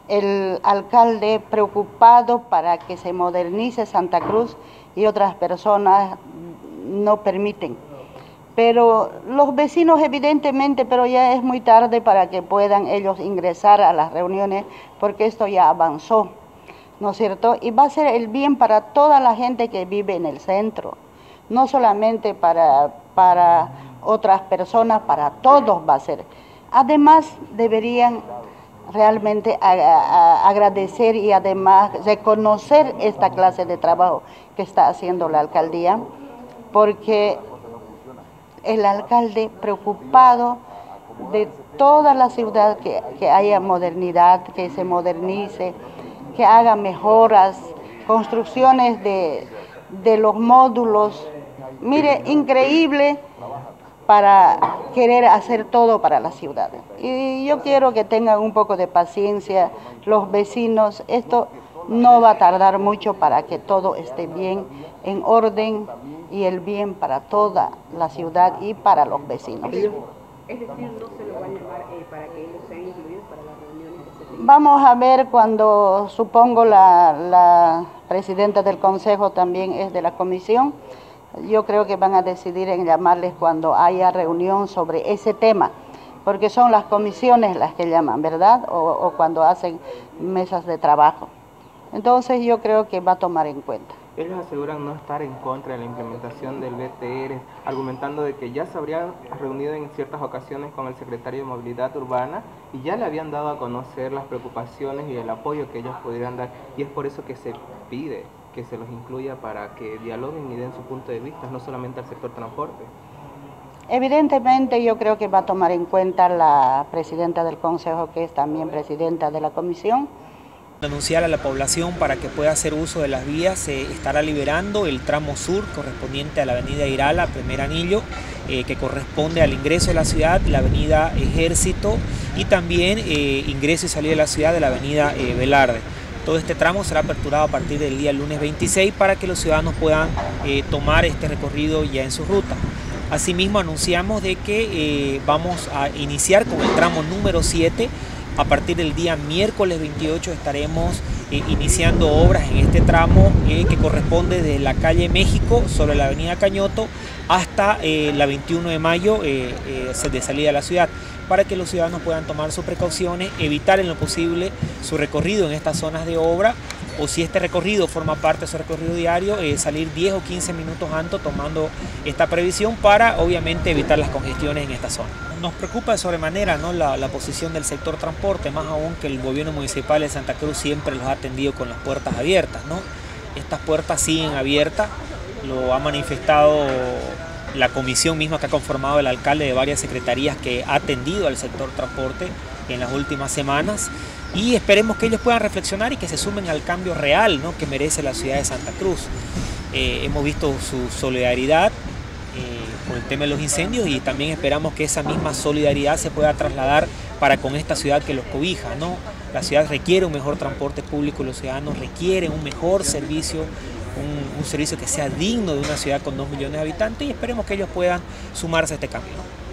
el alcalde preocupado para que se modernice Santa Cruz y otras personas no permiten. Pero los vecinos evidentemente, pero ya es muy tarde para que puedan ellos ingresar a las reuniones porque esto ya avanzó, ¿no es cierto? Y va a ser el bien para toda la gente que vive en el centro, no solamente para otras personas, para todos va a ser. Además, deberían realmente agradecer y además reconocer esta clase de trabajo que está haciendo la alcaldía, porque el alcalde preocupado de toda la ciudad, que haya modernidad, que se modernice, que haga mejoras, construcciones de los módulos. Mire, increíble para querer hacer todo para la ciudad. Y yo quiero que tengan un poco de paciencia los vecinos. Esto no va a tardar mucho para que todo esté bien, en orden y el bien para toda la ciudad y para los vecinos. Es decir, no se lo va a llamar para que ellos sean incluidos para las reuniones que se tienen. Vamos a ver cuando, supongo, la presidenta del consejo también es de la comisión. Yo creo que van a decidir en llamarles cuando haya reunión sobre ese tema, porque son las comisiones las que llaman, ¿verdad? O cuando hacen mesas de trabajo. Entonces yo creo que va a tomar en cuenta. Ellos aseguran no estar en contra de la implementación del BTR, argumentando de que ya se habrían reunido en ciertas ocasiones con el secretario de Movilidad Urbana y ya le habían dado a conocer las preocupaciones y el apoyo que ellos pudieran dar, y es por eso que se pide que se los incluya para que dialoguen y den su punto de vista, no solamente al sector transporte. Evidentemente yo creo que va a tomar en cuenta la presidenta del consejo, que es también presidenta de la comisión. Anunciar a la población para que pueda hacer uso de las vías, se estará liberando el tramo sur correspondiente a la avenida Irala, primer anillo, que corresponde al ingreso de la ciudad, la avenida Ejército y también ingreso y salida de la ciudad de la avenida Velarde. Todo este tramo será aperturado a partir del día lunes 26 para que los ciudadanos puedan tomar este recorrido ya en su ruta. Asimismo, anunciamos de que vamos a iniciar con el tramo número 7. A partir del día miércoles 28 estaremos iniciando obras en este tramo que corresponde de la calle México sobre la avenida Cañoto hasta la 21 de mayo de salida de la ciudad, para que los ciudadanos puedan tomar sus precauciones, evitar en lo posible su recorrido en estas zonas de obra, o si este recorrido forma parte de su recorrido diario, salir 10 o 15 minutos antes tomando esta previsión para obviamente evitar las congestiones en esta zona. Nos preocupa de sobremanera, ¿no?, la posición del sector transporte, más aún que el gobierno municipal de Santa Cruz siempre los ha atendido con las puertas abiertas, ¿no? Estas puertas siguen abiertas, lo ha manifestado la comisión misma que ha conformado el alcalde de varias secretarías que ha atendido al sector transporte en las últimas semanas, y esperemos que ellos puedan reflexionar y que se sumen al cambio real, ¿no?, que merece la ciudad de Santa Cruz. Hemos visto su solidaridad con el tema de los incendios y también esperamos que esa misma solidaridad se pueda trasladar para con esta ciudad que los cobija, ¿no? La ciudad requiere un mejor transporte público, los ciudadanos requieren un mejor servicio, un servicio que sea digno de una ciudad con 2 millones de habitantes, y esperemos que ellos puedan sumarse a este cambio.